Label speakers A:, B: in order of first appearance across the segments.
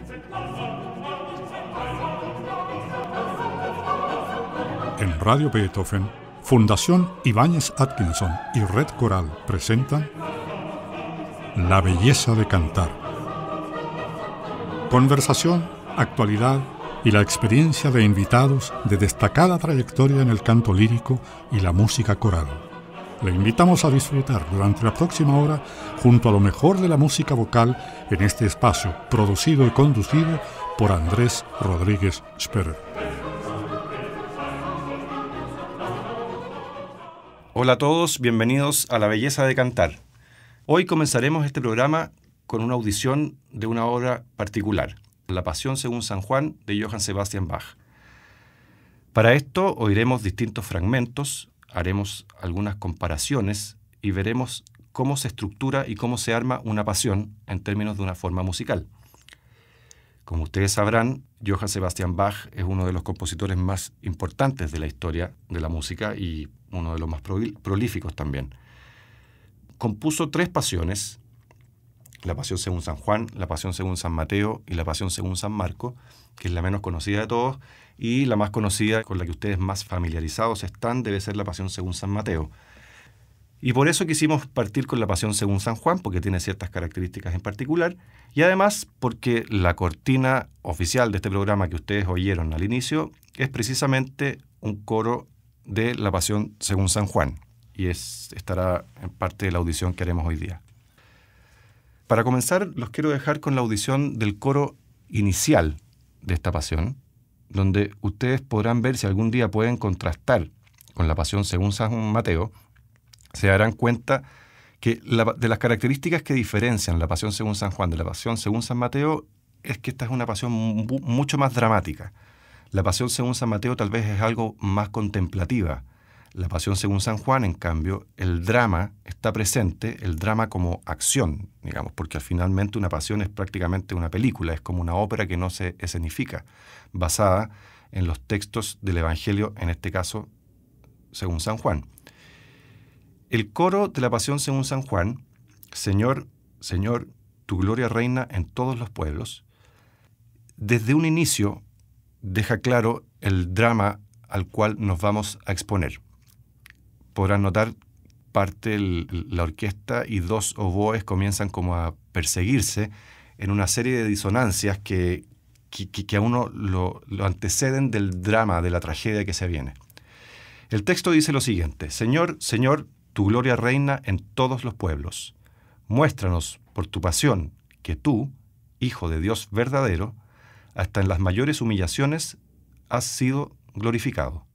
A: En Radio Beethoven, Fundación Ibáñez Atkinson y Red Coral presentan La belleza de cantar. Conversación, actualidad y la experiencia de invitados de destacada trayectoria en el canto lírico y la música coral. Le invitamos a disfrutar durante la próxima hora junto a lo mejor de la música vocal en este espacio, producido y conducido por Andrés Rodríguez Sperrer.
B: Hola a todos, bienvenidos a La Belleza de Cantar. Hoy comenzaremos este programa con una audición de una obra particular, La Pasión según San Juan de Johann Sebastian Bach. Para esto oiremos distintos fragmentos, haremos algunas comparaciones y veremos cómo se estructura y cómo se arma una pasión en términos de una forma musical. Como ustedes sabrán, Johann Sebastian Bach es uno de los compositores más importantes de la historia de la música y uno de los más prolíficos también. Compuso 3 pasiones: la Pasión según San Juan, la Pasión según San Mateo y la Pasión según San Marco, que es la menos conocida de todos, y la más conocida, con la que ustedes más familiarizados están, debe ser la Pasión según San Mateo. Y por eso quisimos partir con la Pasión según San Juan, porque tiene ciertas características en particular, y además porque la cortina oficial de este programa que ustedes oyeron al inicio es precisamente un coro de la Pasión según San Juan, y estará en parte de la audición que haremos hoy día. Para comenzar, los quiero dejar con la audición del coro inicial de esta pasión, donde ustedes podrán ver, si algún día pueden contrastar con la Pasión según San Mateo, se darán cuenta que de las características que diferencian la Pasión según San Juan de la Pasión según San Mateo es que esta es una pasión mucho más dramática. La Pasión según San Mateo tal vez es algo más contemplativa. La Pasión según San Juan, en cambio, el drama está presente, el drama como acción, digamos, porque finalmente una pasión es prácticamente una película, es como una ópera que no se escenifica, basada en los textos del Evangelio, en este caso, según San Juan. El coro de la Pasión según San Juan, Señor, Señor, tu gloria reina en todos los pueblos, desde un inicio deja claro el drama al cual nos vamos a exponer. Podrán notar parte la orquesta y 2 oboes comienzan como a perseguirse en una serie de disonancias que a uno lo anteceden del drama, de la tragedia que se viene. El texto dice lo siguiente: Señor, Señor, tu gloria reina en todos los pueblos. Muéstranos por tu pasión que tú, Hijo de Dios verdadero, hasta en las mayores humillaciones has sido glorificado.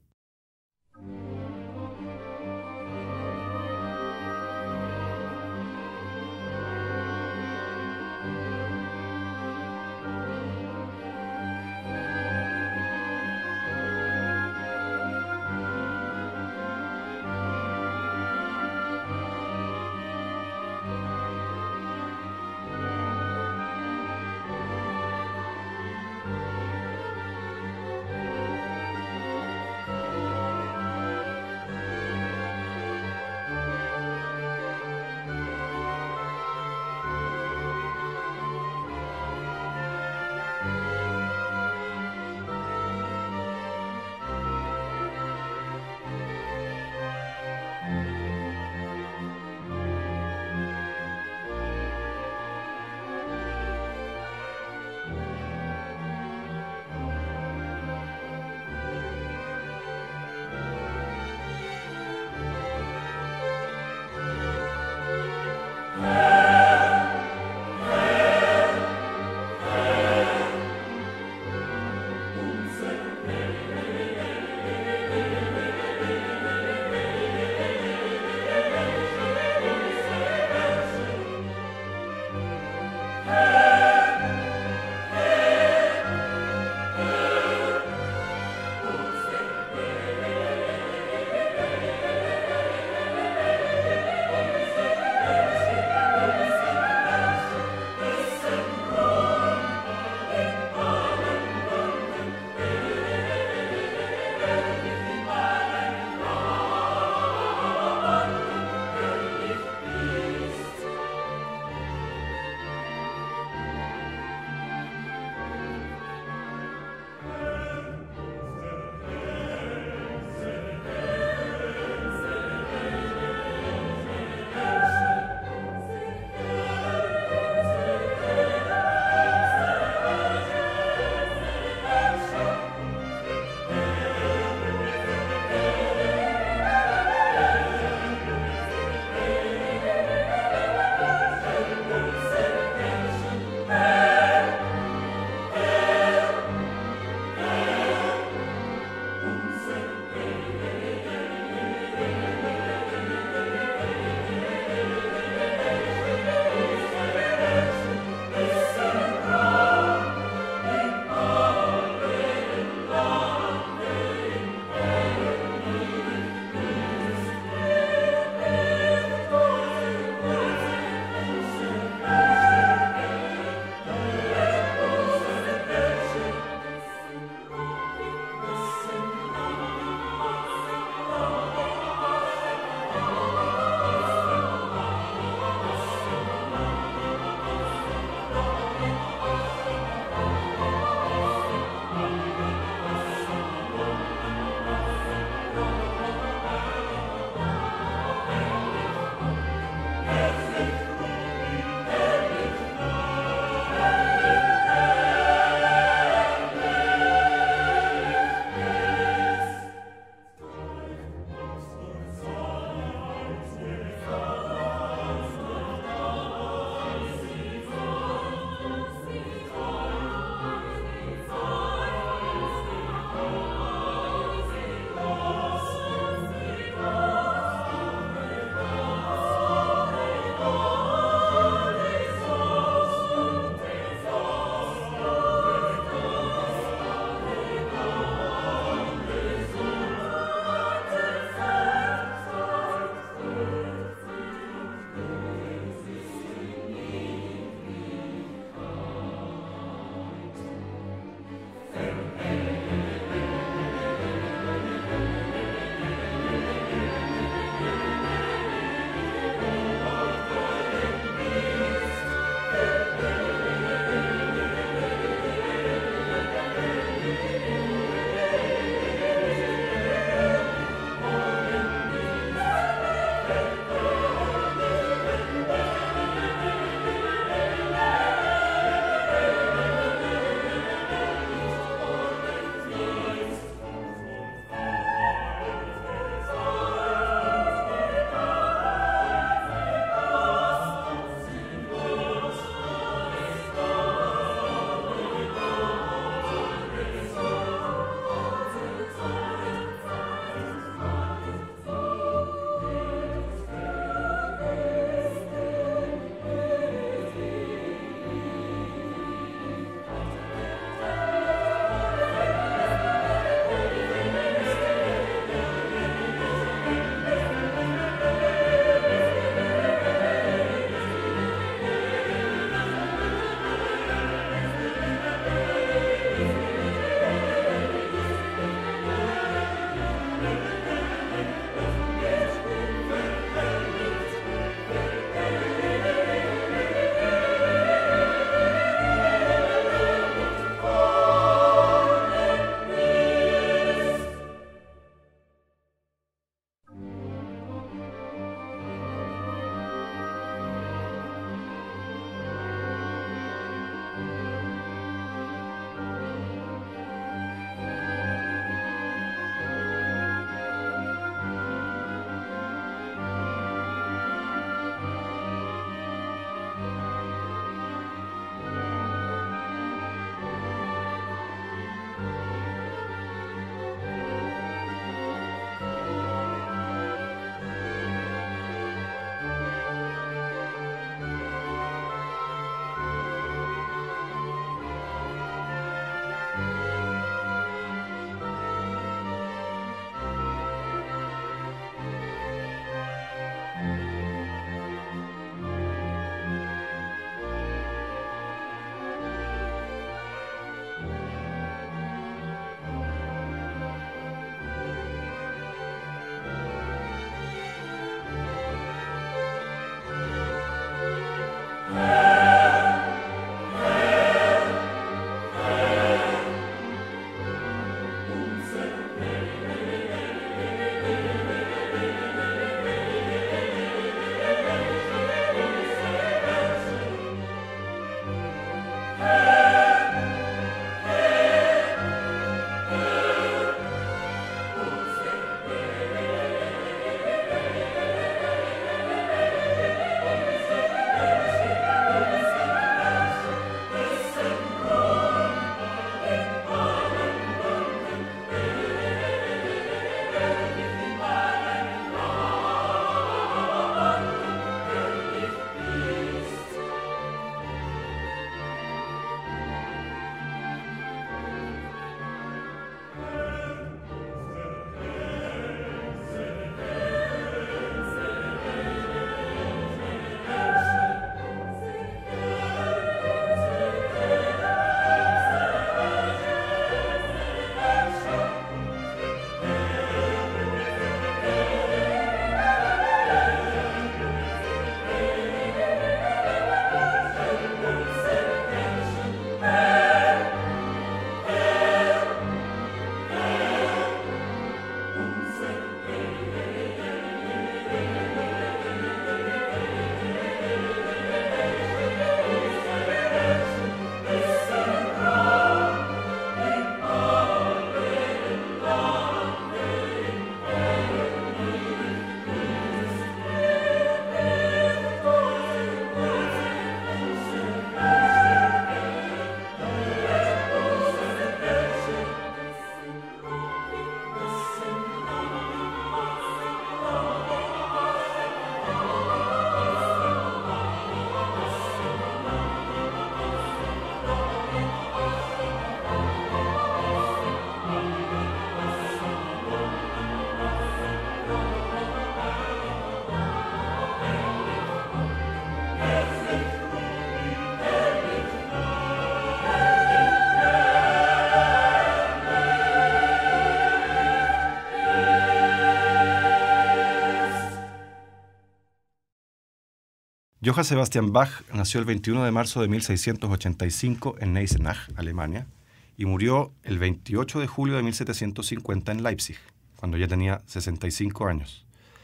B: Johann Sebastian Bach nació el 21 de marzo de 1685 en Eisenach, Alemania, y murió el 28 de julio de 1750 en Leipzig, cuando ya tenía 65 años.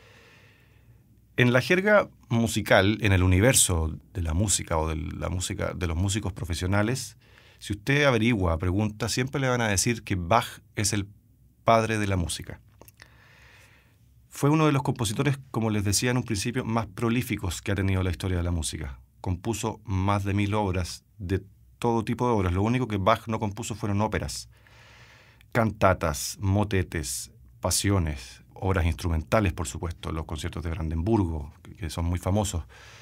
B: En la jerga musical, en el universo de la música o de la música de los músicos profesionales, si usted averigua, pregunta, siempre le van a decir que Bach es el padre de la música. Fue uno de los compositores, como les decía en un principio, más prolíficos que ha tenido la historia de la música. Compuso más de 1000 obras, de todo tipo de obras. Lo único que Bach no compuso fueron óperas, cantatas, motetes, pasiones, obras instrumentales, por supuesto, los conciertos de Brandenburgo, que son muy famosos.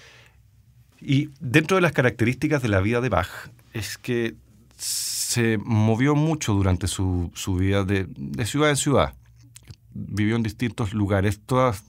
B: Y dentro de las características de la vida de Bach es que se movió mucho durante su vida de ciudad en ciudad. Vivió en distintos lugares. Todas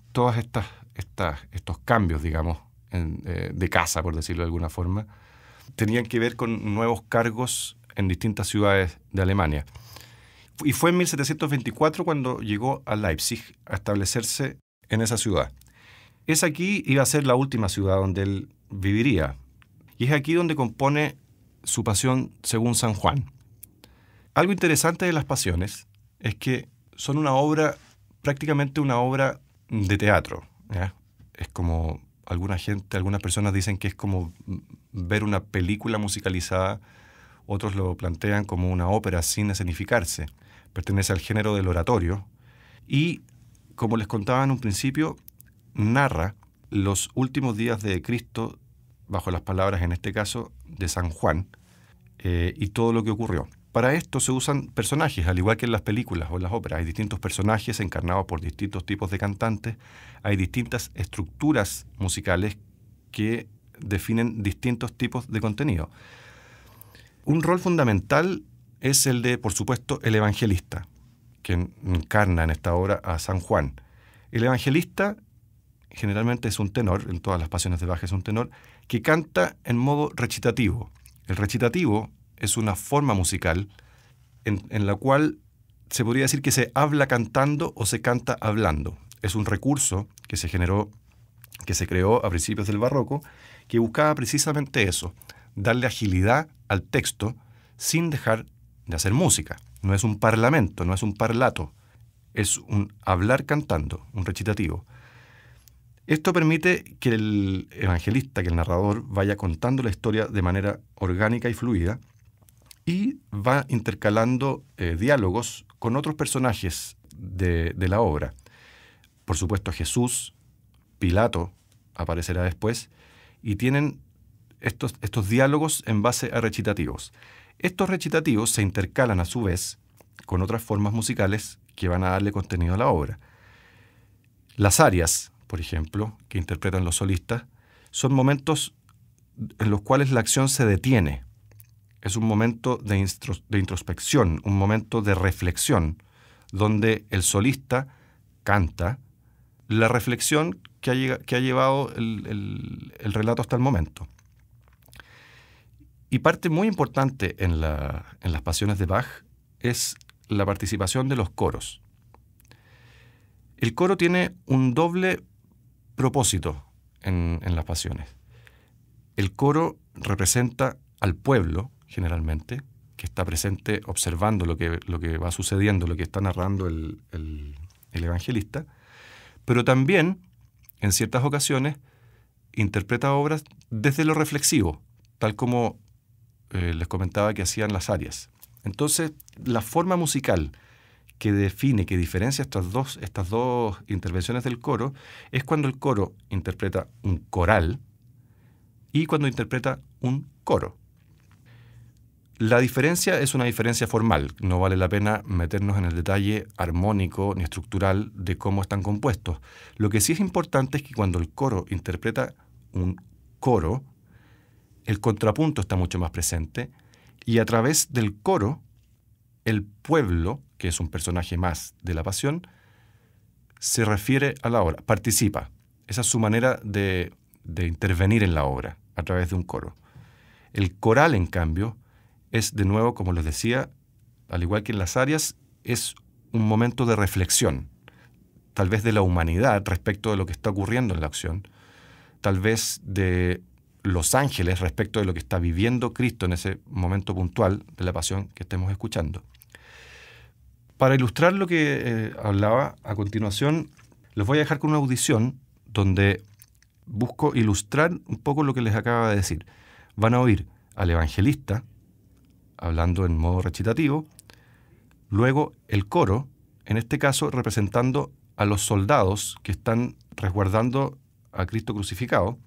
B: estos cambios, digamos, de casa, por decirlo de alguna forma, tenían que ver con nuevos cargos en distintas ciudades de Alemania. Y fue en 1724 cuando llegó a Leipzig a establecerse en esa ciudad. Es aquí iba a ser la última ciudad donde él viviría. Y es aquí donde compone su Pasión según San Juan. Algo interesante de las Pasiones es que son prácticamente una obra de teatro, ¿ya? Es como algunas personas dicen que es como ver una película musicalizada, otros lo plantean como una ópera sin escenificarse. Pertenece al género del oratorio y, como les contaba en un principio, narra los últimos días de Cristo bajo las palabras, en este caso, de San Juan, y todo lo que ocurrió. Para esto se usan personajes, al igual que en las películas o en las óperas. Hay distintos personajes encarnados por distintos tipos de cantantes. Hay distintas estructuras musicales que definen distintos tipos de contenido. Un rol fundamental es el de, por supuesto, el evangelista, que encarna en esta obra a San Juan. El evangelista generalmente es un tenor, en todas las Pasiones de Bach es un tenor, que canta en modo recitativo. El recitativo es una forma musical en la cual se podría decir que se habla cantando o se canta hablando. Es un recurso que se creó a principios del Barroco, que buscaba precisamente eso, darle agilidad al texto sin dejar de hacer música. No es un parlamento, no es un parlato, es un hablar cantando, un recitativo. Esto permite que el evangelista, que el narrador, vaya contando la historia de manera orgánica y fluida y va intercalando diálogos con otros personajes de la obra. Por supuesto, Jesús, Pilato aparecerá después, y tienen estos diálogos en base a recitativos. Estos recitativos se intercalan a su vez con otras formas musicales que van a darle contenido a la obra. Las arias, por ejemplo, que interpretan los solistas, son momentos en los cuales la acción se detiene. Es un momento de introspección, un momento de reflexión, donde el solista canta la reflexión que ha llevado el relato hasta el momento. Y parte muy importante en las Pasiones de Bach es la participación de los coros. El coro tiene un doble propósito en las Pasiones. El coro representa al pueblo, generalmente, que está presente observando lo que va sucediendo, lo que está narrando el evangelista, pero también, en ciertas ocasiones, interpreta obras desde lo reflexivo, tal como les comentaba que hacían las arias. Entonces, la forma musical que define, que diferencia estas dos intervenciones del coro, es cuando el coro interpreta un coral y cuando interpreta un coro. La diferencia es una diferencia formal. No vale la pena meternos en el detalle armónico ni estructural de cómo están compuestos. Lo que sí es importante es que cuando el coro interpreta un coro, el contrapunto está mucho más presente y a través del coro, el pueblo, que es un personaje más de la Pasión, se refiere a la obra, participa. Esa es su manera de intervenir en la obra, a través de un coro. El coral, en cambio, es, de nuevo, como les decía, al igual que en las arias, es un momento de reflexión, tal vez de la humanidad respecto de lo que está ocurriendo en la acción, tal vez de los ángeles respecto de lo que está viviendo Cristo en ese momento puntual de la pasión que estemos escuchando. Para ilustrar lo que hablaba a continuación, les voy a dejar con una audición donde busco ilustrar un poco lo que les acaba de decir. Van a oír al evangelista hablando en modo recitativo, luego el coro, en este caso representando a los soldados que están resguardando a Cristo crucificado,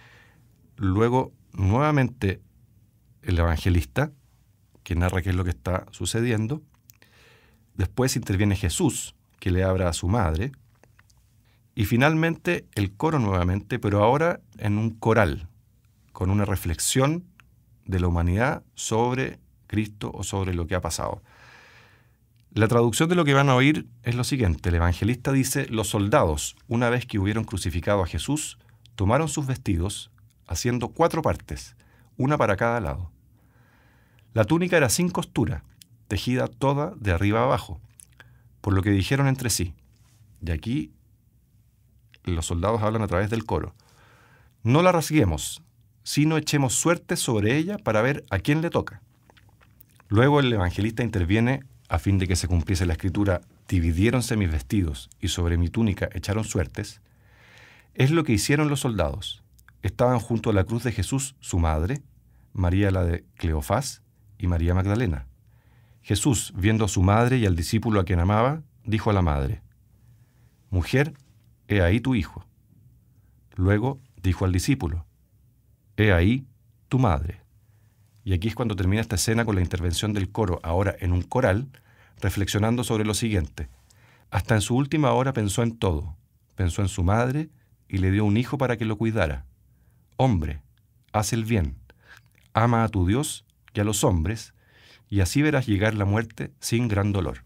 B: luego nuevamente el evangelista, que narra qué es lo que está sucediendo, después interviene Jesús, que le habla a su madre, y finalmente el coro nuevamente, pero ahora en un coral, con una reflexión de la humanidad sobre Cristo o sobre lo que ha pasado. La traducción de lo que van a oír es lo siguiente. El evangelista dice: los soldados, una vez que hubieron crucificado a Jesús, tomaron sus vestidos, haciendo 4 partes, una para cada lado. La túnica era sin costura, tejida toda de arriba a abajo, por lo que dijeron entre sí. Y aquí los soldados hablan a través del coro: no la rasguemos, sino echemos suerte sobre ella para ver a quién le toca. Luego el evangelista interviene a fin de que se cumpliese la escritura: dividiéronse mis vestidos y sobre mi túnica echaron suertes. Es lo que hicieron los soldados. Estaban junto a la cruz de Jesús su madre, María la de Cleofás y María Magdalena. Jesús, viendo a su madre y al discípulo a quien amaba, dijo a la madre: mujer, he ahí tu hijo. Luego dijo al discípulo: he ahí tu madre. Y aquí es cuando termina esta escena con la intervención del coro, ahora en un coral, reflexionando sobre lo siguiente. Hasta en su última hora pensó en todo. Pensó en su madre y le dio un hijo para que lo cuidara. Hombre, haz el bien. Ama a tu Dios y a los hombres, y así verás llegar la muerte sin gran dolor.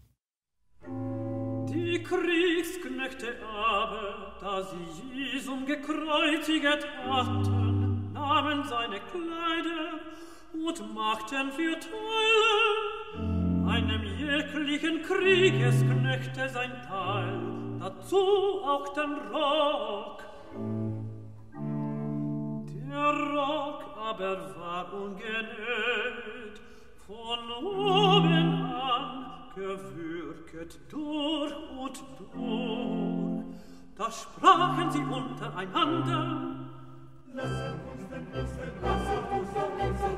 C: Die Kriegsknechte aber, da sie Jesum gekreuziget hatten, nahmen seine Kleider und machten für Teile einem jeglichen Kriegesknechte sein Teil, dazu auch den Rock. Der Rock aber war ungenäht, von oben an gewürget durch und durch. Da sprachen sie untereinander: Lasset uns den Busen, lasset uns den Busen,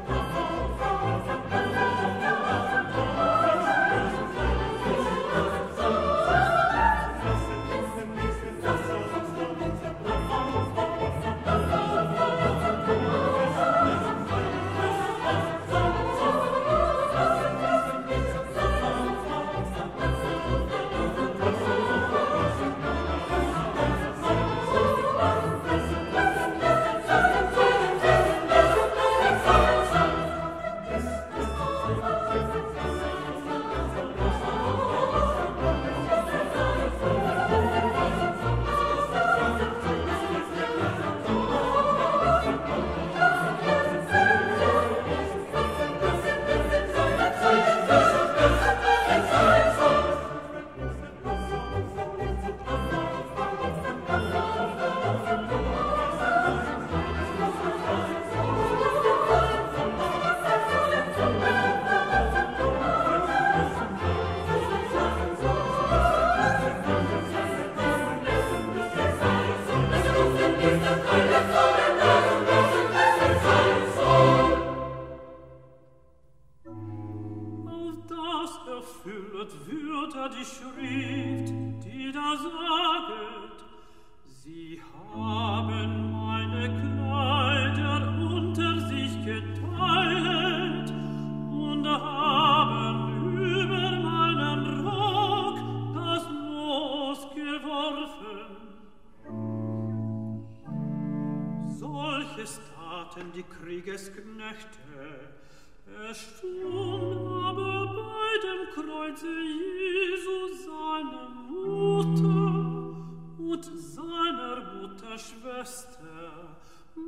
C: die Kriegesknechte. Es stund aber bei dem Kreuze Jesu seine Mutter und seiner Mutter Schwester,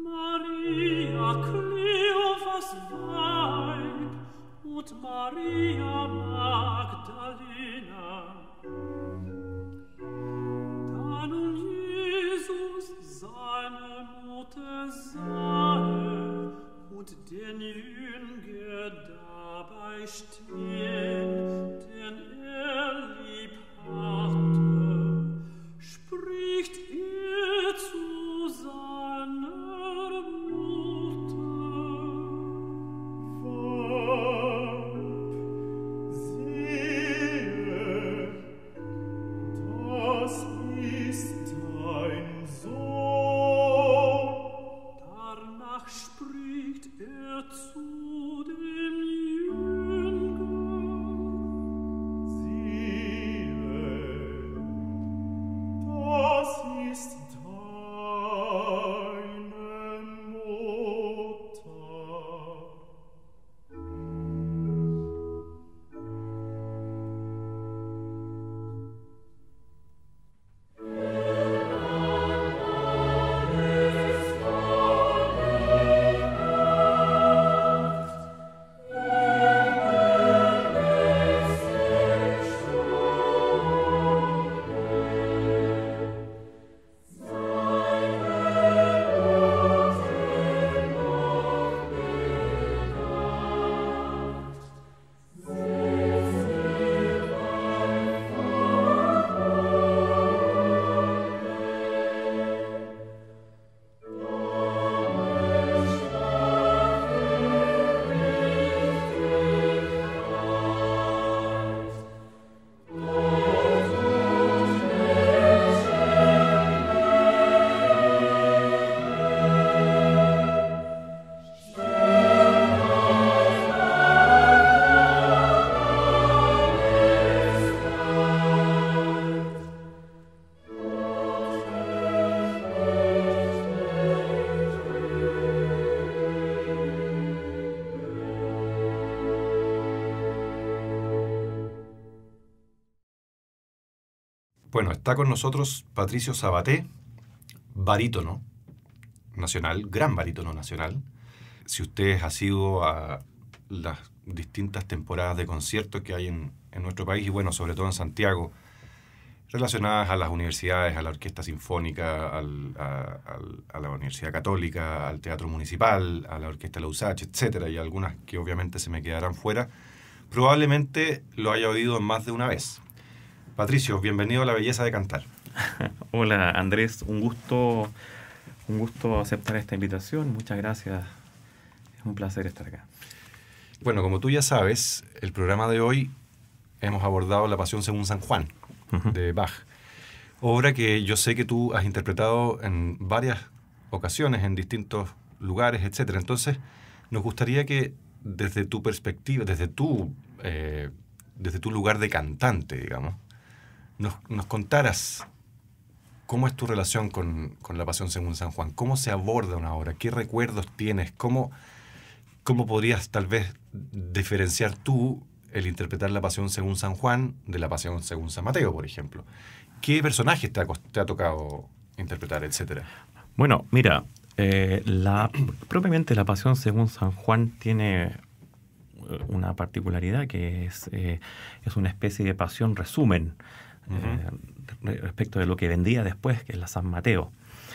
C: Maria Kleophas Weib und Maria Magdalena. Da nun Jesus seine Mutter und den Jünger dabei stehen, den lieb hatte, spricht zu seiner Mutter: Weib, siehe, das ist dein Sohn. Danach spricht zu dem Jünger: Siehe, das ist deine Mutter.
B: Bueno, está con nosotros Patricio Sabaté, barítono nacional, gran barítono nacional. Si usted ha sido a las distintas temporadas de conciertos que hay en nuestro país, y bueno, sobre todo en Santiago, relacionadas a las universidades, a la Orquesta Sinfónica, a la Universidad Católica, al Teatro Municipal, a la Orquesta Lausach, etcétera, y algunas que obviamente se me quedarán fuera, probablemente lo haya oído más de una vez. Patricio, bienvenido a La Belleza de Cantar.
D: Hola Andrés, un gusto aceptar esta invitación, muchas gracias, es un placer estar acá.
B: Bueno, como tú ya sabes, el programa de hoy hemos abordado La Pasión según San Juan, de Bach, obra que yo sé que tú has interpretado en varias ocasiones, en distintos lugares, etcétera. Entonces, nos gustaría que desde tu perspectiva, desde tu lugar de cantante, digamos, nos contaras cómo es tu relación con La Pasión según San Juan, cómo se aborda una obra, qué recuerdos tienes, cómo podrías tal vez diferenciar tú el interpretar La Pasión según San Juan de La Pasión según San Mateo, por ejemplo. ¿Qué personajes te ha tocado interpretar, etcétera?
D: Bueno, mira, propiamente La Pasión según San Juan tiene una particularidad que es una especie de pasión resumen respecto de lo que vendría después, que es la San Mateo.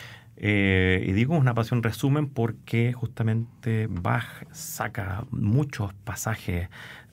D: Y digo una pasión resumen porque justamente Bach saca muchos pasajes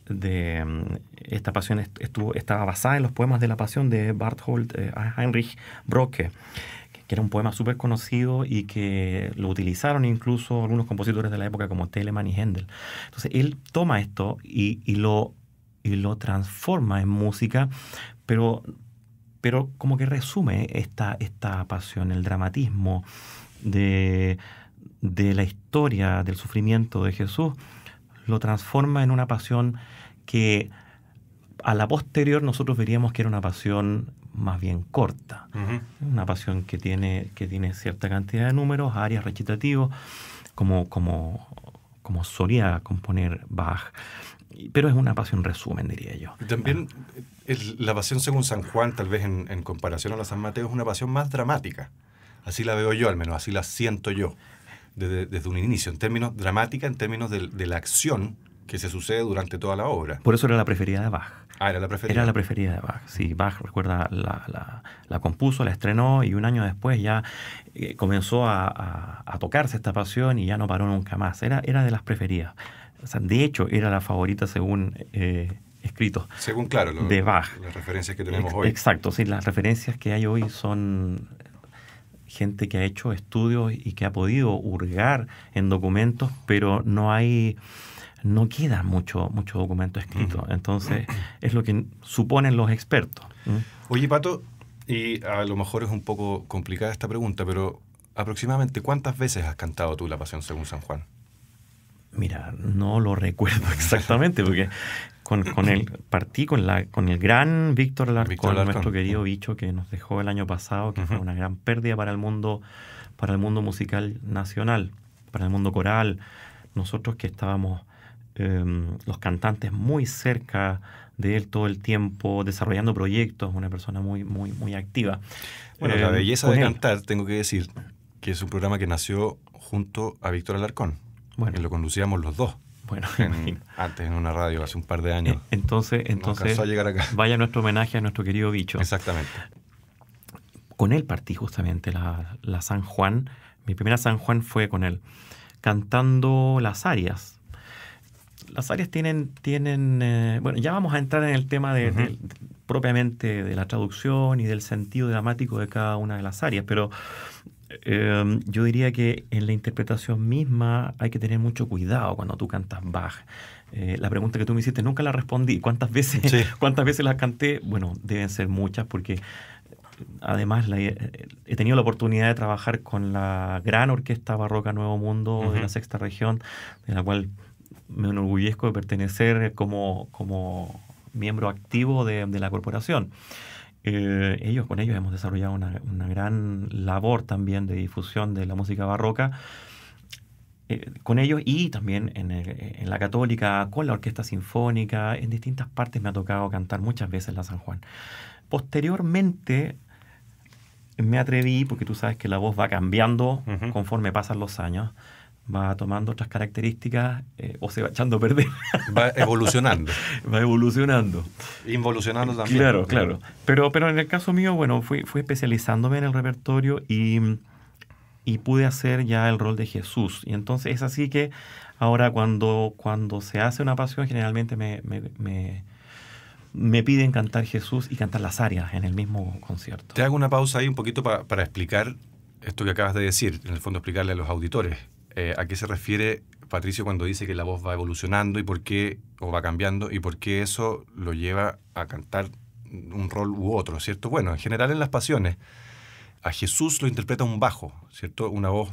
D: de esta pasión. Estaba basada en los poemas de la Pasión de Bertolt Heinrich Brocke, que era un poema súper conocido y que lo utilizaron incluso algunos compositores de la época como Telemann y Händel. Entonces él toma esto y lo transforma en música, pero como que resume esta pasión, el dramatismo de la historia del sufrimiento de Jesús, lo transforma en una pasión que a la posterior nosotros veríamos que era una pasión más bien corta. Una pasión que tiene cierta cantidad de números, arias, recitativos, como solía componer Bach. Pero es una pasión resumen, diría yo.
B: También la Pasión según San Juan, tal vez en comparación a la San Mateo, es una pasión más dramática. Así la veo yo, al menos, así la siento yo, desde un inicio, en términos dramática, en términos de la acción que se sucede durante toda la obra.
D: Por eso era la preferida de Bach.
B: Ah, era la preferida.
D: Era la preferida de Bach. Sí, Bach, recuerda, la compuso, la estrenó y un año después ya comenzó a tocarse esta pasión y ya no paró nunca más. Era de las preferidas. O sea, de hecho, era la favorita según escritos
B: Según, claro,
D: de Bach.
B: Las referencias que tenemos hoy.
D: Exacto, sí, las referencias que hay hoy son gente que ha hecho estudios y que ha podido hurgar en documentos, pero no queda mucho documento escrito. Entonces, es lo que suponen los expertos.
B: Oye, Pato, y a lo mejor es un poco complicada esta pregunta, pero aproximadamente ¿cuántas veces has cantado tú La Pasión según San Juan?
D: Mira, no lo recuerdo exactamente, porque partí con el gran Víctor Alarcón, nuestro querido bicho que nos dejó el año pasado, que fue una gran pérdida para el mundo musical nacional, para el mundo coral. Nosotros que estábamos los cantantes muy cerca de él todo el tiempo, desarrollando proyectos, una persona muy, muy, muy activa.
B: Bueno, La Belleza de Cantar, tengo que decir, que es un programa que nació junto a Víctor Alarcón, que lo conducíamos los dos.
D: Bueno,
B: antes en una radio, hace un par de años.
D: Entonces
B: a llegar acá.
D: Vaya nuestro homenaje a nuestro querido bicho.
B: Exactamente.
D: Con él partí justamente la San Juan. Mi primera San Juan fue con él, cantando las arias. Las arias tienen bueno, ya vamos a entrar en el tema propiamente de la traducción y del sentido dramático de cada una de las arias, pero yo diría que en la interpretación misma hay que tener mucho cuidado cuando tú cantas Bach. La pregunta que tú me hiciste nunca la respondí. ¿Cuántas veces las canté? Bueno, deben ser muchas, porque además he tenido la oportunidad de trabajar con la gran Orquesta Barroca Nuevo Mundo de la Sexta Región, de la cual me enorgullezco de pertenecer como miembro activo de la corporación. Con ellos hemos desarrollado una gran labor también de difusión de la música barroca, con ellos, y también en la Católica, con la Orquesta Sinfónica. En distintas partes me ha tocado cantar muchas veces la San Juan. Posteriormente me atreví, porque tú sabes que la voz va cambiando conforme pasan los años, va tomando otras características o se va echando a perder.
B: Va evolucionando.
D: Va evolucionando.
B: Involucionando también.
D: Claro. Pero en el caso mío, bueno, fui especializándome en el repertorio y pude hacer ya el rol de Jesús. Y entonces es así que ahora cuando se hace una pasión, generalmente me piden cantar Jesús y cantar las arias en el mismo concierto.
B: Te hago una pausa ahí un poquito para explicar esto que acabas de decir, en el fondo explicarle a los auditores. ¿A qué se refiere Patricio cuando dice que la voz va evolucionando o va cambiando, y por qué eso lo lleva a cantar un rol u otro, ¿cierto? Bueno, en general en las pasiones, a Jesús lo interpreta un bajo, ¿cierto? Una voz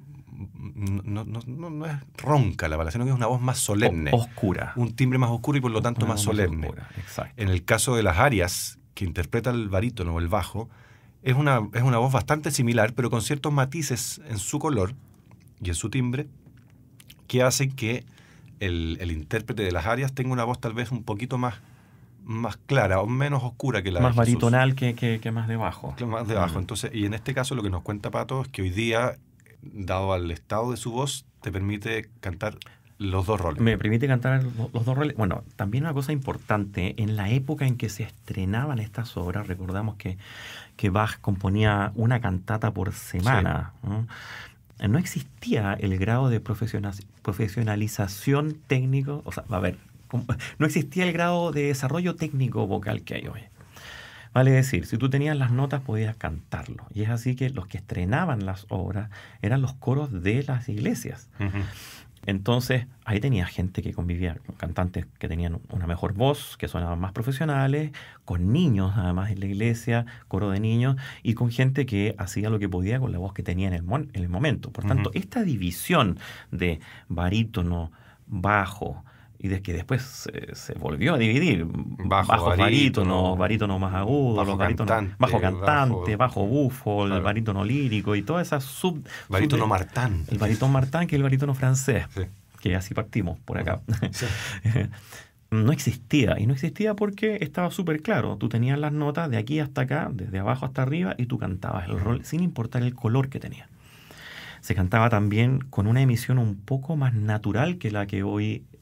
B: no es ronca la palabra, sino que es una voz más solemne.
D: Oscura.
B: Un timbre más oscuro y por lo tanto más solemne.
D: Oscura, exacto.
B: En el caso de las arias, que interpreta el barítono o el bajo, es una voz bastante similar, pero con ciertos matices en su color y en su timbre, que hacen que el intérprete de las arias tenga una voz tal vez un poquito más clara o menos oscura que la de
D: Jesús. Más baritonal que más de bajo.
B: Más de bajo. Entonces, y en este caso lo que nos cuenta Pato es que hoy día, dado al estado de su voz, te permite cantar los dos roles.
D: Me permite cantar los dos roles. Bueno, también una cosa importante, en la época en que se estrenaban estas obras, recordamos que Bach componía una cantata por semana. Sí. No existía el grado de profesionalización técnico, o sea, no existía el grado de desarrollo técnico vocal que hay hoy. Vale decir, si tú tenías las notas podías cantarlo. Y es así que los que estrenaban las obras eran los coros de las iglesias. Entonces, ahí tenía gente que convivía con cantantes que tenían una mejor voz, que sonaban más profesionales, con niños además en la iglesia, coro de niños, y con gente que hacía lo que podía con la voz que tenía en el momento. Por tanto, esta división de barítono, bajo, y de que después se volvió a dividir, bajo barítono más agudo, bajo cantante, bajo bufo, el barítono lírico y todas esas
B: barítono Martán.
D: El barítono Martán, que es el barítono francés, que así partimos por acá. Sí. No existía, y no existía porque estaba súper claro. Tú tenías las notas de aquí hasta acá, desde abajo hasta arriba, y tú cantabas el rol sin importar el color que tenía. Se cantaba también con una emisión un poco más natural que la que hoy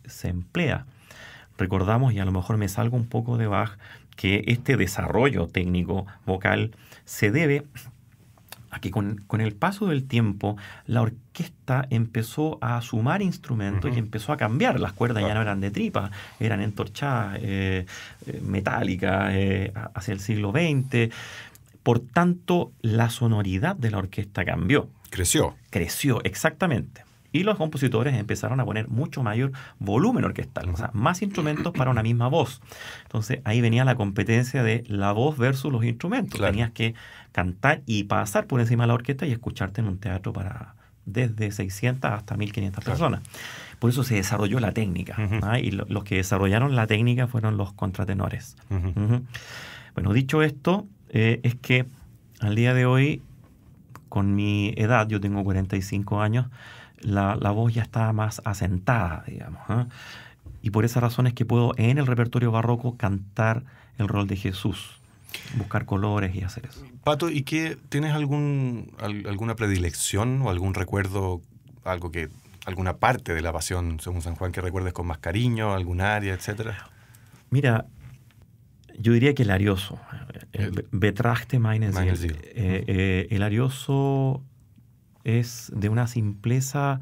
D: se emplea. Recordamos, y a lo mejor me salgo un poco de Bach, que este desarrollo técnico vocal se debe a que con el paso del tiempo la orquesta empezó a sumar instrumentos y empezó a cambiar. Las cuerdas ya no eran de tripa, eran entorchadas, metálicas, hacia el siglo XX. Por tanto, la sonoridad de la orquesta cambió.
B: Creció.
D: Creció, exactamente. Y los compositores empezaron a poner mucho mayor volumen orquestal, o sea, más instrumentos para una misma voz. Entonces, ahí venía la competencia de la voz versus los instrumentos.
B: Claro.
D: Tenías que cantar y pasar por encima de la orquesta y escucharte en un teatro para desde 600 hasta 1500 personas. Por eso se desarrolló la técnica. Y los que desarrollaron la técnica fueron los contratenores. Bueno, dicho esto, es que al día de hoy, con mi edad, yo tengo 45 años, la voz ya está más asentada, digamos. Y por esa razón es que puedo en el repertorio barroco cantar el rol de Jesús, buscar colores y hacer eso.
B: Pato, ¿y tienes alguna predilección o algún recuerdo, alguna parte de la Pasión según San Juan que recuerdes con más cariño, algún área, etcétera?
D: Mira, yo diría que el arioso, Betrachte meine Seele. El arioso es de una simpleza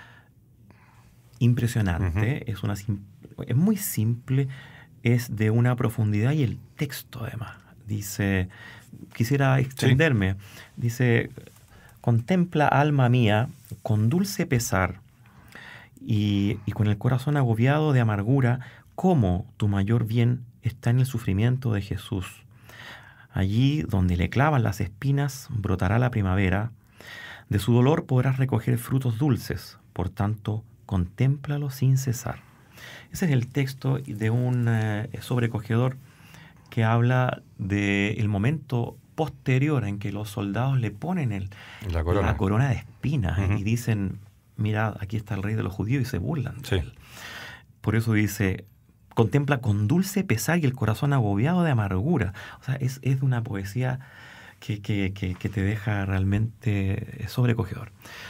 D: impresionante, es muy simple, es de una profundidad, y el texto además dice, quisiera extenderme, dice: contempla, alma mía, con dulce pesar y con el corazón agobiado de amargura, cómo tu mayor bien está en el sufrimiento de Jesús. Allí donde le clavan las espinas brotará la primavera. De su dolor podrás recoger frutos dulces, por tanto, contémplalo sin cesar. Ese es el texto de un sobrecogedor que habla del momento posterior en que los soldados le ponen la corona de espinas y dicen: mirad, aquí está el rey de los judíos, y se burlan de él. Por eso dice: contempla con dulce pesar y el corazón agobiado de amargura. O sea, es una poesía que te deja realmente sobrecogedor.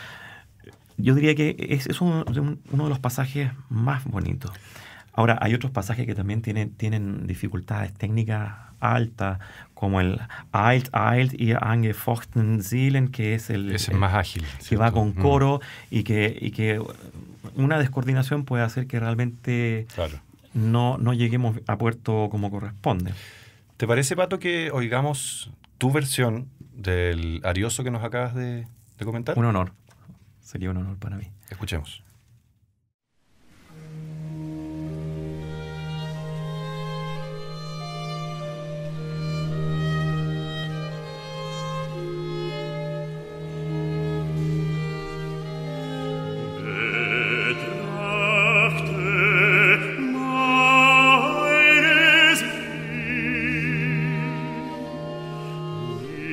D: Yo diría que es uno de los pasajes más bonitos. Ahora, hay otros pasajes que también tienen dificultades técnicas altas, como el Eilt ihr angefochtenen Seelen, que es
B: es más ágil,
D: que
B: ¿cierto?
D: va con coro y que una descoordinación puede hacer que realmente no lleguemos a puerto como corresponde.
B: ¿Te parece, Pato, que oigamos tu versión del arioso que nos acabas de comentar?
D: Un honor. Sería un honor para mí.
B: Escuchemos.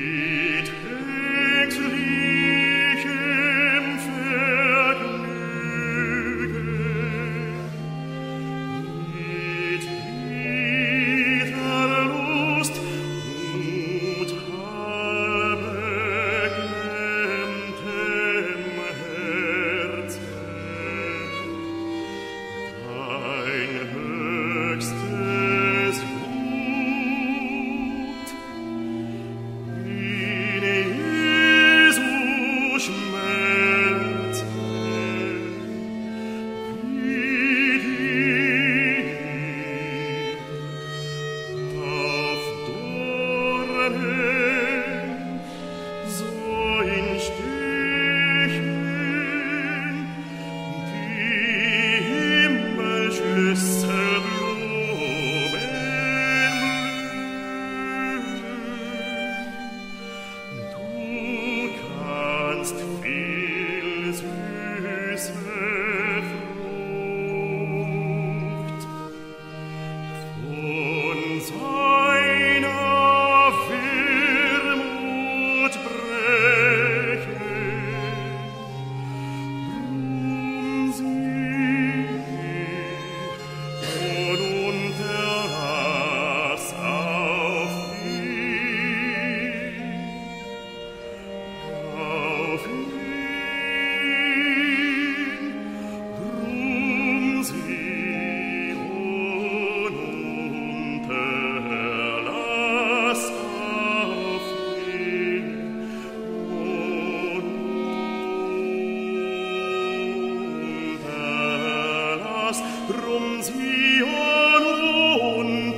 C: Mit ängstlichem Vergnügen Zion und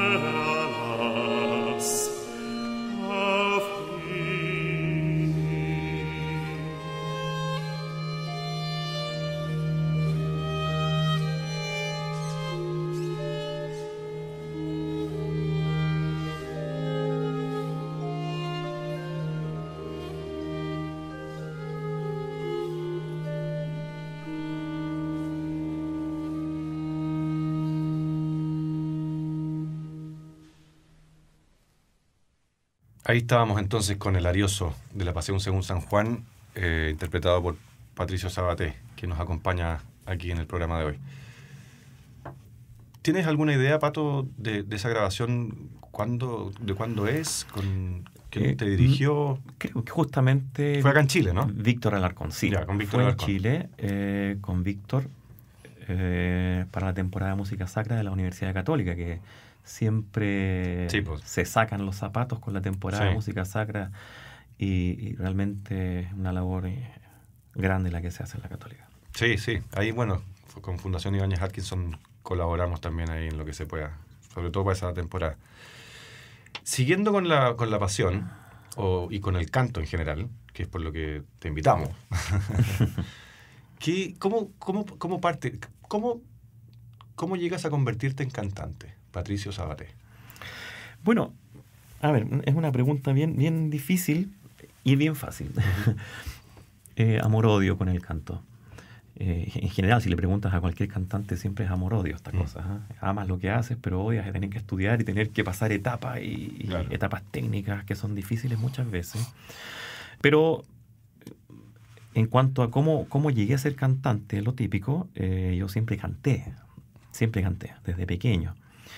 C: Erlass auf ewig.
B: Ahí estábamos entonces con el arioso de la Pasión según San Juan, interpretado por Patricio Sabaté, que nos acompaña aquí en el programa de hoy. ¿Tienes alguna idea, Pato, de esa grabación? ¿De cuándo es? ¿Con quién te dirigió?
D: Creo que justamente...
B: Fue acá en Chile, ¿no?
D: Víctor Alarcón, sí.
B: Ya, con Víctor
D: Fue
B: Alarcón.
D: en Chile con Víctor para la temporada de música sacra de la Universidad Católica, que siempre
B: Sí, pues.
D: se sacan los zapatos con la temporada
B: Sí.
D: de música sacra y realmente es una labor grande la que se hace en la Católica.
B: Sí, sí. Ahí, bueno, con Fundación Ibáñez Atkinson colaboramos también ahí en lo que se pueda, sobre todo para esa temporada. Siguiendo con la pasión y con el canto en general, que es por lo que te invitamos, ¿cómo parte, cómo llegas a convertirte en cantante, Patricio Sabaté?
D: Bueno, a ver, es una pregunta bien difícil y bien fácil. Amor-odio con el canto. En general, si le preguntas a cualquier cantante, siempre es amor-odio esta cosa. Amas lo que haces, pero odias de tener que estudiar y tener que pasar etapas y
B: Claro.
D: etapas técnicas que son difíciles muchas veces. Pero en cuanto a cómo llegué a ser cantante, lo típico, yo siempre canté desde pequeño.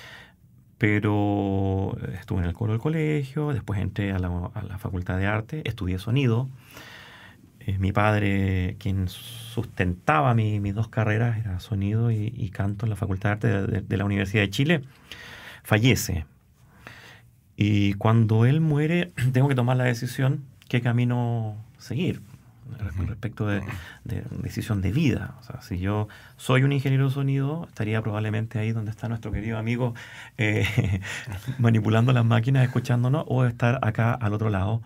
D: Pero estuve en el coro del colegio, después entré a la Facultad de Arte, estudié sonido. Mi padre, quien sustentaba mis dos carreras, era sonido y canto en la Facultad de Arte de la Universidad de Chile, fallece. Y cuando él muere, tengo que tomar la decisión qué camino seguir respecto de decisión de vida. O sea, si yo soy un ingeniero de sonido, estaría probablemente ahí donde está nuestro querido amigo manipulando las máquinas, escuchándonos, o estar acá al otro lado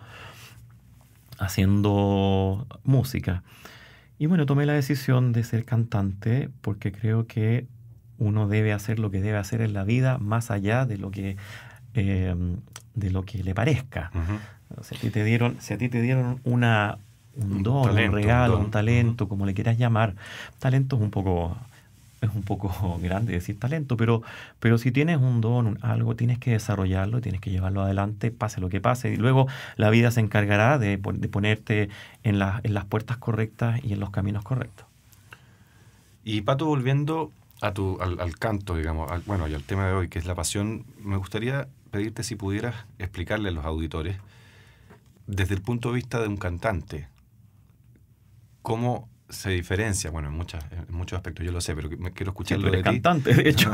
D: haciendo música. Y bueno, tomé la decisión de ser cantante porque creo que uno debe hacer lo que debe hacer en la vida más allá de lo que le parezca.
B: Uh-huh.
D: Si a ti te dieron un don,
B: talento,
D: un regalo,
B: un don.
D: un talento, como le quieras llamar. Talento es un poco grande decir talento, pero si tienes un don, algo, tienes que desarrollarlo, tienes que llevarlo adelante, pase lo que pase, y luego la vida se encargará de ponerte en las puertas correctas y en los caminos correctos.
B: Y Pato, volviendo al canto, digamos, y al tema de hoy, que es la pasión, me gustaría pedirte si pudieras explicarle a los auditores, desde el punto de vista de un cantante, cómo se diferencia, bueno, en muchos aspectos yo lo sé, pero quiero escucharlo de ti.
D: Cantante, de hecho.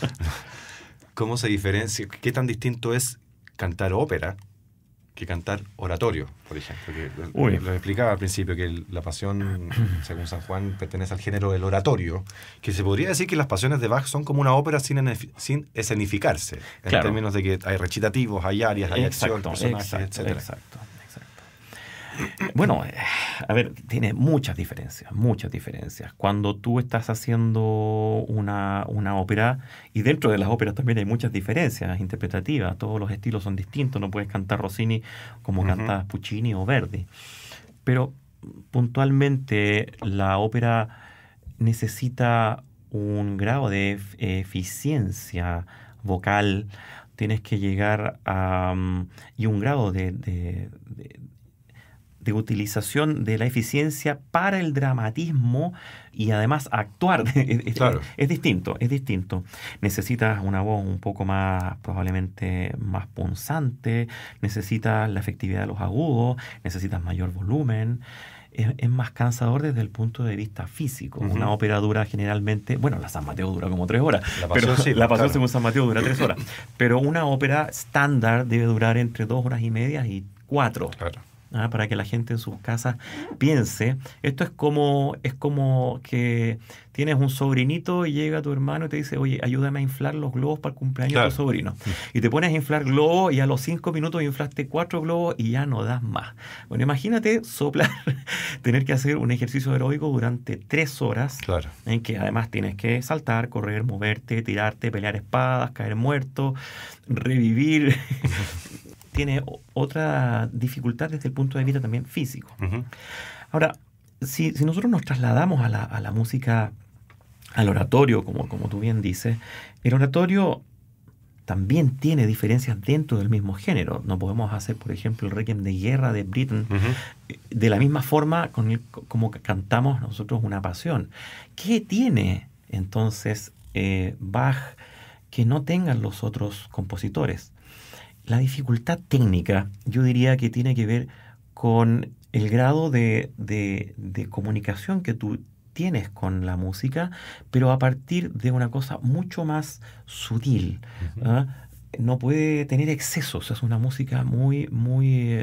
B: ¿Cómo se diferencia? ¿Qué tan distinto es cantar ópera que cantar oratorio, por ejemplo? Que lo explicaba al principio, que la pasión, según San Juan, pertenece al género del oratorio, que se podría decir que las pasiones de Bach son como una ópera sin escenificarse, en
D: Claro.
B: términos de que hay recitativos, hay arias, hay acción, personajes, etc.
D: Exacto. Bueno, a ver, tiene muchas diferencias. Cuando tú estás haciendo una ópera, y dentro de las óperas también hay muchas diferencias interpretativas, todos los estilos son distintos, no puedes cantar Rossini como cantas Puccini o Verdi. Pero puntualmente la ópera necesita un grado de eficiencia vocal, tienes que llegar a... y un grado de utilización de la eficiencia para el dramatismo y además actuar.
B: Claro.
D: Es distinto. Necesitas una voz un poco más, probablemente más punzante, necesitas la efectividad de los agudos, necesitas mayor volumen. Es más cansador desde el punto de vista físico.
B: Uh-huh.
D: Una ópera dura generalmente, bueno, la San Mateo dura como 3 horas.
B: La Pasión,
D: pero
B: sí,
D: la Pasión
B: claro.
D: según San Mateo dura 3 horas. Pero una ópera estándar debe durar entre 2 horas y media y 4.
B: Claro.
D: Para que la gente en sus casas piense. Esto es como que tienes un sobrinito y llega tu hermano y te dice, oye, ayúdame a inflar los globos para el cumpleaños de tu sobrino. Y te pones a inflar globos y a los 5 minutos inflaste 4 globos y ya no das más. Bueno, imagínate soplar, tener que hacer un ejercicio aeróbico durante 3 horas, en que además tienes que saltar, correr, moverte, tirarte, pelear espadas, caer muerto, revivir. Tiene otra dificultad desde el punto de vista también físico. Ahora, si nosotros nos trasladamos a la música, al oratorio, como tú bien dices, el oratorio también tiene diferencias dentro del mismo género. No podemos hacer, por ejemplo, el Requiem de guerra de Britten de la misma forma como cantamos nosotros una pasión. ¿Qué tiene entonces Bach que no tengan los otros compositores? La dificultad técnica, yo diría que tiene que ver con el grado de comunicación que tú tienes con la música, pero a partir de una cosa mucho más sutil. No puede tener excesos, es una música muy, muy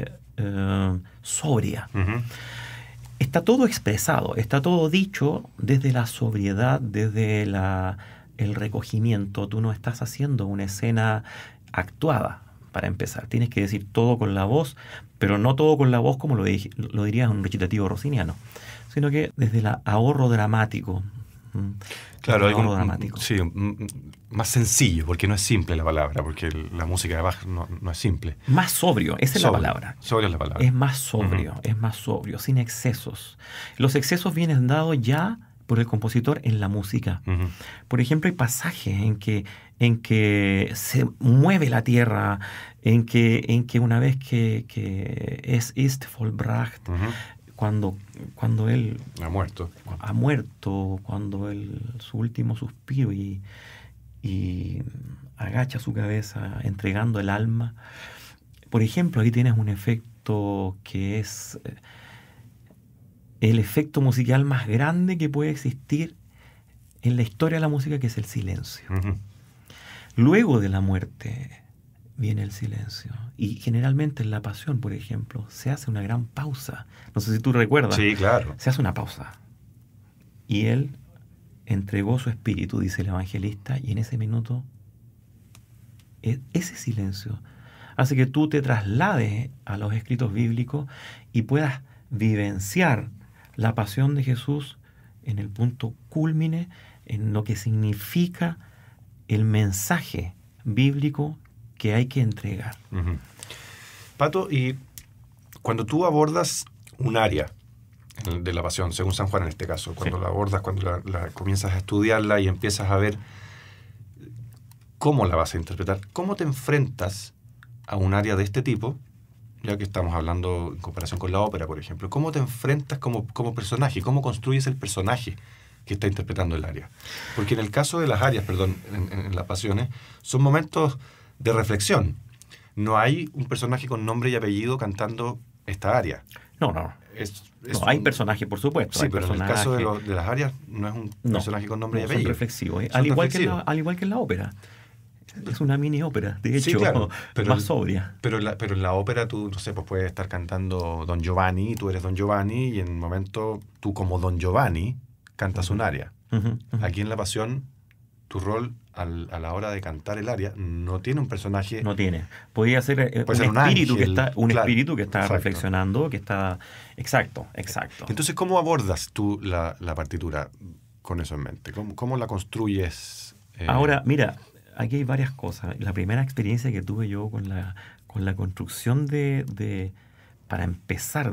D: sobria. Está todo expresado, está todo dicho desde la sobriedad, desde el recogimiento. Tú no estás haciendo una escena actuada. Para empezar, tienes que decir todo con la voz, pero no todo con la voz como lo dirías en un recitativo rossiniano, sino que desde el ahorro dramático.
B: Claro, algo dramático. Sí, más sencillo, porque no es simple la palabra, porque la música de Bach no es simple.
D: Más sobrio, esa es la palabra.
B: Sobrio es la palabra.
D: Es más sobrio, sin excesos. Los excesos vienen dados ya por el compositor en la música. Por ejemplo, hay pasajes en que se mueve la tierra, en que una vez que es Istvollbracht, cuando él
B: ha muerto,
D: cuando su último suspiro y agacha su cabeza entregando el alma. Por ejemplo, aquí tienes un efecto que es el efecto musical más grande que puede existir en la historia de la música, que es el silencio. Luego de la muerte viene el silencio. Y generalmente en la pasión, por ejemplo, se hace una gran pausa. No sé si tú recuerdas.
B: Sí, claro.
D: Se hace una pausa. Y él entregó su espíritu, dice el evangelista, y en ese minuto, ese silencio hace que tú te traslades a los escritos bíblicos y puedas vivenciar la pasión de Jesús en el punto cúlmine, en lo que significa el mensaje bíblico que hay que entregar.
B: Pato, y cuando tú abordas un área de la pasión, según San Juan en este caso, cuando la abordas, cuando la comienzas a estudiarla y empiezas a ver cómo la vas a interpretar, ¿cómo te enfrentas a un área de este tipo? Ya que estamos hablando en comparación con la ópera, por ejemplo, ¿cómo te enfrentas como personaje? ¿Cómo construyes el personaje que está interpretando el aria? Porque en el caso de las arias, en las pasiones, son momentos de reflexión. No hay un personaje con nombre y apellido cantando esta aria.
D: No. Hay personajes, por supuesto.
B: Sí, pero en el caso de las arias no es un personaje con nombre y apellido.
D: Son reflexivos. Al igual que en la ópera. Es una mini ópera, de hecho, sí, claro, más sobria.
B: Pero en la ópera tú, no sé, pues puedes estar cantando Don Giovanni, tú eres Don Giovanni, y en un momento tú como Don Giovanni cantas un aria. Aquí en La Pasión, tu rol a la hora de cantar el aria no tiene un personaje.
D: No tiene. Podría ser un espíritu que está reflexionando, que está... Exacto.
B: Entonces, ¿cómo abordas tú la partitura con eso en mente? ¿Cómo la construyes?
D: Ahora, mira, aquí hay varias cosas. La primera experiencia que tuve yo con la construcción para empezar,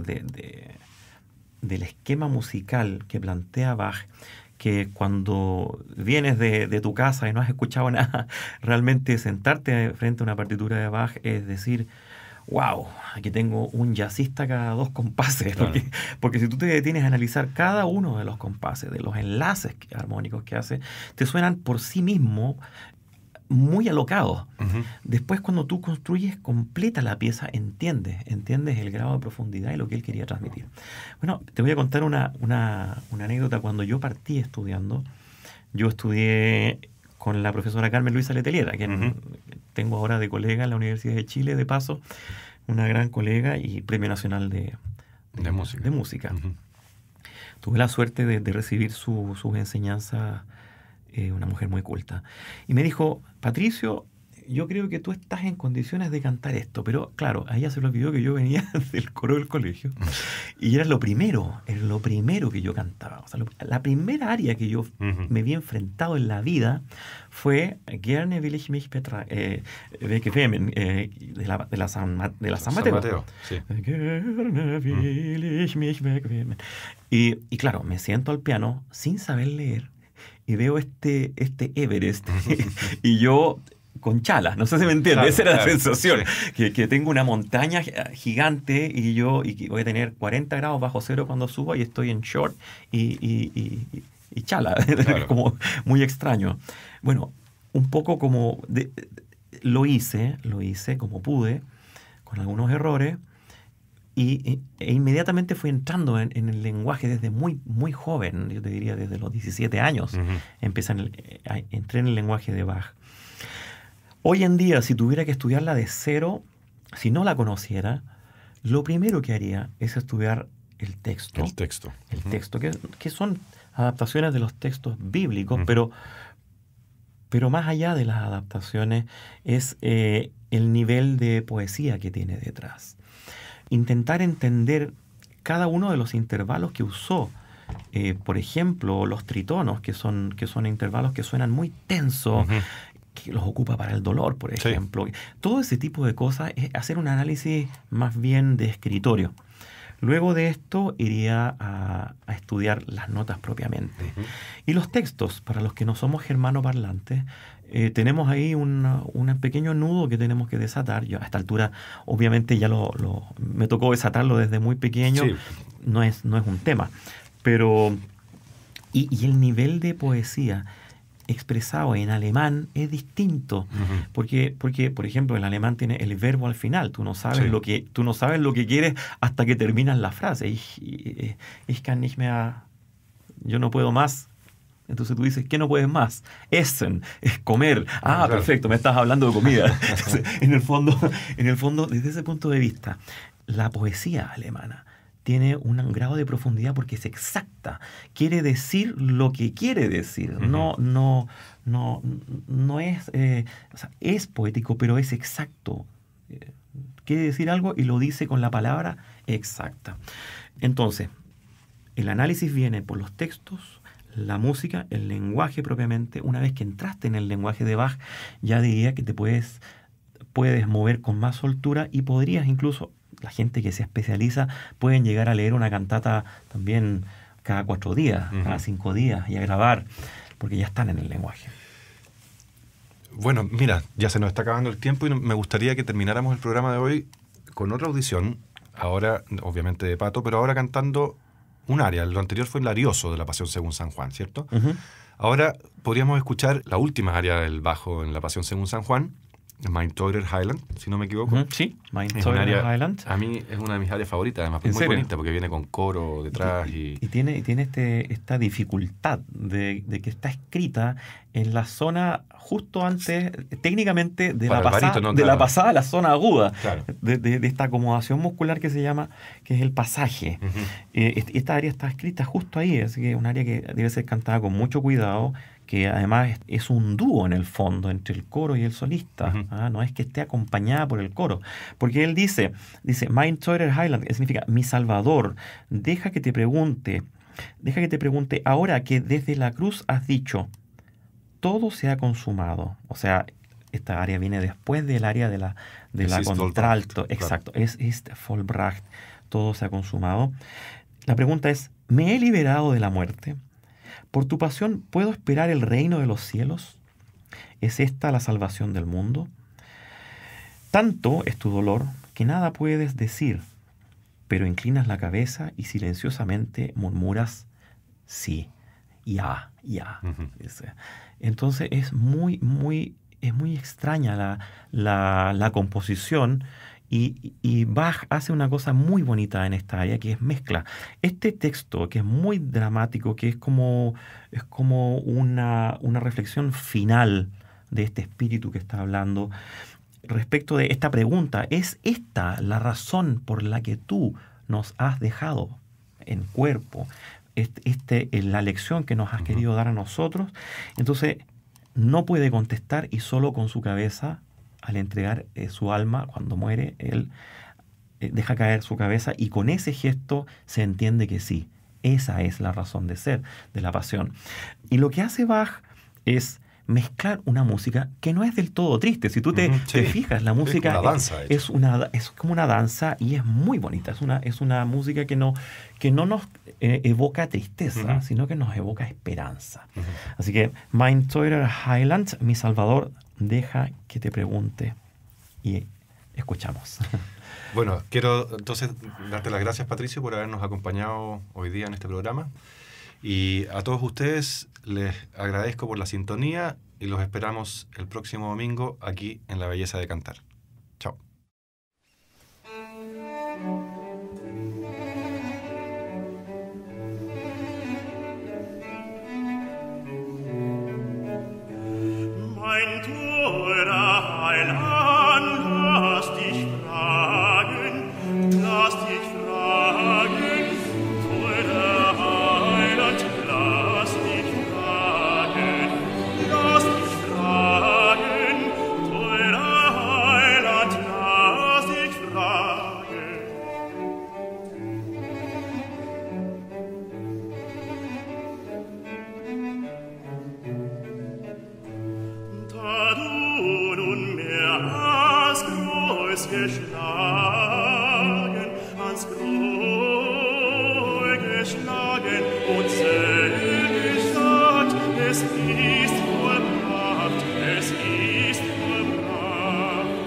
D: del esquema musical que plantea Bach, que cuando vienes de tu casa y no has escuchado nada, realmente sentarte frente a una partitura de Bach es decir, wow, aquí tengo un jazzista cada 2 compases, porque si tú te detienes a analizar cada uno de los compases, de los enlaces armónicos que hace, te suenan por sí mismos muy alocados. Después, cuando tú construyes completa la pieza, entiendes el grado de profundidad y lo que él quería transmitir. Bueno, te voy a contar una anécdota. Cuando yo partí estudiando, yo estudié con la profesora Carmen Luisa Letelier, a quien tengo ahora de colega en la Universidad de Chile, de paso, una gran colega y Premio Nacional de música.
B: Ujú.
D: Tuve la suerte de recibir sus enseñanzas, una mujer muy culta. Y me dijo, Patricio, yo creo que tú estás en condiciones de cantar esto. Pero claro, a ella se le olvidó que yo venía del coro del colegio. Y era lo primero que yo cantaba. O sea, la primera área que yo
B: Ujú.
D: me vi enfrentado en la vida fue Gerne will ich mich wegwärmen, de la San Mateo.
B: Sí.
D: Gerne will ich mich wegwärmen. Y claro, me siento al piano sin saber leer y veo este Everest y yo con chalas, no sé si me entiendes,
B: Claro,
D: esa era la
B: claro,
D: sensación, que tengo una montaña gigante y que voy a tener 40 grados bajo cero cuando suba y estoy en short y chala,
B: Claro.
D: como muy extraño. Bueno, un poco como lo hice como pude, con algunos errores, e inmediatamente fui entrando en el lenguaje desde muy, muy joven, yo te diría desde los 17 años,
B: Ujú.
D: entré en el lenguaje de Bach. Hoy en día, si tuviera que estudiarla de cero, si no la conociera, lo primero que haría es estudiar el texto.
B: El texto.
D: El
B: Ujú.
D: texto, que son adaptaciones de los textos bíblicos,
B: Ujú.
D: pero más allá de las adaptaciones es el nivel de poesía que tiene detrás. Intentar entender cada uno de los intervalos que usó. Por ejemplo, los tritonos, que son intervalos que suenan muy tensos,
B: Ujú.
D: que los ocupa para el dolor, por
B: Sí.
D: ejemplo. Todo ese tipo de cosas es hacer un análisis más bien de escritorio. Luego de esto iría a estudiar las notas propiamente.
B: Ujú.
D: Y los textos, para los que no somos germanoparlantes, tenemos ahí un pequeño nudo que tenemos que desatar. Yo a esta altura, obviamente, ya me tocó desatarlo desde muy pequeño.
B: Sí.
D: No es un tema. Pero, y el nivel de poesía expresado en alemán es distinto.
B: Ujú.
D: Porque, por ejemplo, el alemán tiene el verbo al final. Tú no sabes
B: Sí.
D: tú no sabes lo que quieres hasta que terminas la frase. Ich kann nicht mehr, yo no puedo más. Entonces tú dices, ¿qué no puedes más? Essen, es comer. Ah,
B: Claro.
D: perfecto, me estás hablando de comida. Entonces, en el fondo, desde ese punto de vista, la poesía alemana tiene un grado de profundidad porque es exacta. Quiere decir lo que quiere decir.
B: Ujú.
D: No es... o sea, es poético, pero es exacto. Quiere decir algo y lo dice con la palabra exacta. Entonces, el análisis viene por los textos, la música, el lenguaje propiamente. Una vez que entraste en el lenguaje de Bach, ya diría que te puedes mover con más soltura y podrías incluso, la gente que se especializa, pueden llegar a leer una cantata también cada 4 días,
B: Ujú.
D: cada 5 días y a grabar, porque ya están en el lenguaje.
B: Bueno, mira, ya se nos está acabando el tiempo y me gustaría que termináramos el programa de hoy con otra audición, ahora obviamente de Pato, pero ahora cantando un aria. Lo anterior fue el arioso de la Pasión según San Juan, ¿cierto?
D: Ujú.
B: Ahora podríamos escuchar la última aria del bajo en la Pasión según San Juan, Mein teurer Heiland, si no me equivoco.
D: Ujú, sí, Mein
B: Es un
D: teurer
B: área,
D: Heiland.
B: a mí es una de mis áreas favoritas, además,
D: ¿En
B: muy
D: serio?
B: bonita porque viene con coro detrás y
D: Y tiene esta dificultad de que está escrita en la zona justo antes, técnicamente, de
B: Para
D: la
B: el barítono,
D: de la
B: claro.
D: pasada a la zona aguda,
B: Claro.
D: de esta acomodación muscular que se llama, que es el pasaje.
B: Ujú.
D: Esta área está escrita justo ahí, así que es un área que debe ser cantada con mucho cuidado, que además es un dúo en el fondo entre el coro y el solista.
B: Ujú.
D: No es que esté acompañada por el coro, porque él dice Mein teurer Heiland, que significa mi Salvador, deja que te pregunte, ahora que desde la cruz has dicho, todo se ha consumado. O sea, esta área viene después del área de la
B: Es
D: contralto.
B: vollbracht,
D: Exacto, es vollbracht, todo se ha consumado. La pregunta es, ¿me he liberado de la muerte? ¿Por tu pasión puedo esperar el reino de los cielos? ¿Es esta la salvación del mundo? Tanto es tu dolor que nada puedes decir, pero inclinas la cabeza y silenciosamente murmuras sí, ya.
B: Ujú.
D: Entonces es muy extraña la composición y Bach hace una cosa muy bonita en esta área que es mezcla. Este texto que es muy dramático, que es como una reflexión final de este espíritu que está hablando, respecto de esta pregunta, ¿es esta la razón por la que tú nos has dejado en cuerpo? La lección que nos has querido dar a nosotros. Entonces no puede contestar, y solo con su cabeza, al entregar su alma, cuando muere, él deja caer su cabeza, y con ese gesto se entiende que sí, esa es la razón de ser de la pasión. Y lo que hace Bach es mezclar una música que no es del todo triste. Si tú te fijas, la música es como una danza, y es muy bonita. Es una música que no nos evoca tristeza, sino que nos evoca esperanza. Así que, Mein teurer Heiland, mi Salvador, deja que te pregunte, y escuchamos.
B: Bueno, quiero entonces darte las gracias, Patricio, por habernos acompañado hoy día en este programa. Y a todos ustedes les agradezco por la sintonía y los esperamos el próximo domingo aquí en La Belleza de Cantar. Chao.
C: Mein teurer Heiland, lass dich fragen, teurer Heiland, lass dich fragen, teurer Heiland, lass dich fragen. Da du nunmehr ans Kreuz geschlagen und selig sagt, es ist vollbracht, es ist vollbracht.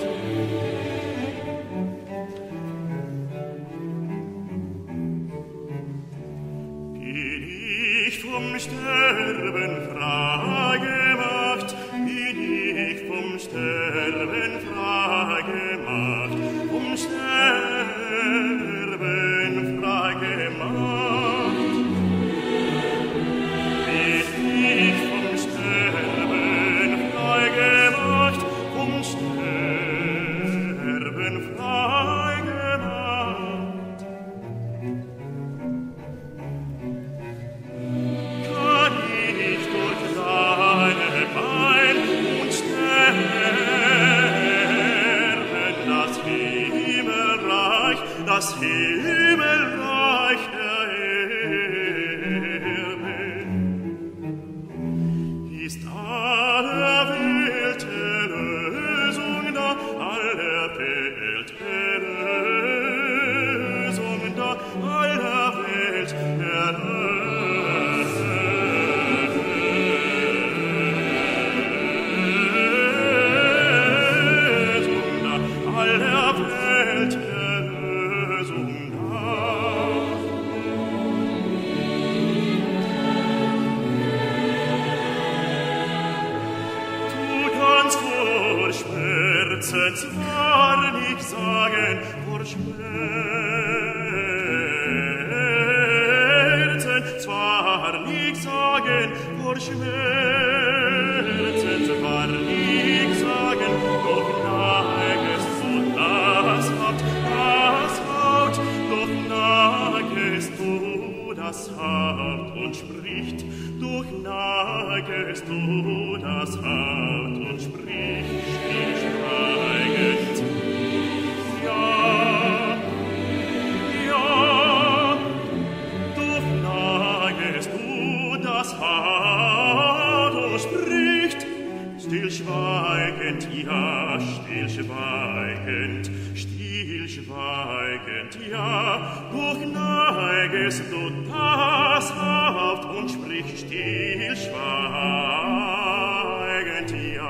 C: Bin ich vom Sterben frei gemacht, bin ich vom Sterben frei gemacht, vom Sterben frei gemacht. Bin ich vom Sterben frei gemacht, vom Sterben frei gemacht. Kann ich durch deine Bein und sterben, das Himmelreich ererben. Ist aller Welt Erlösung da, aller Welt Erlösung da, aller Welt Erlösung da, aller Welt Erlösung da. Du kannst vor Schmerzen zwar nicht sagen, vor Schmerzen zwar nicht sagen, vor Schmerzen zwar nicht sagen, doch nagest du das Haupt, doch nagest du das Haupt und spricht, doch nagest du das Haupt und spricht stillschweigend. Ja, ja, doch nagest du das Haupt und spricht stillschweigend, ja, stillschweigend, stillschweigend, ja, doch neigest du das Haupt und sprichst stillschweigend, ja.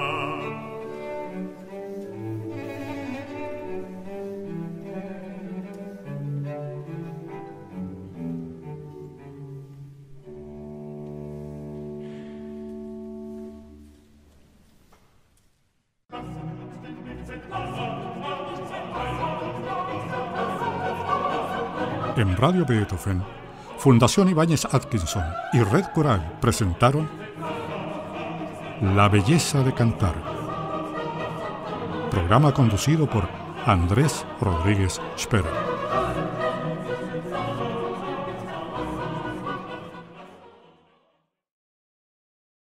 A: En Radio Beethoven, Fundación Ibáñez Atkinson y Red Coral presentaron La Belleza de Cantar. programa conducido por Andrés Rodríguez Sperr.